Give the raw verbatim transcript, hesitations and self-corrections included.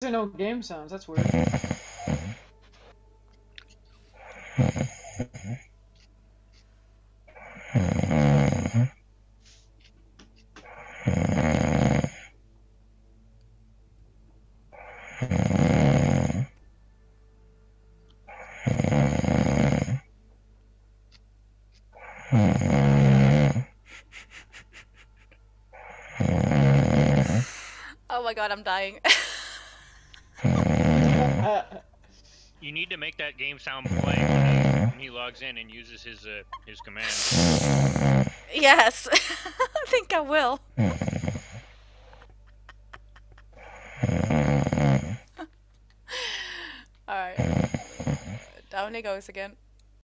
there no game sounds? That's weird. Oh my god, I'm dying. You need to make that game sound play when he, when he logs in and uses his uh, his command. Yes, I think I will. Alright. Down he goes again.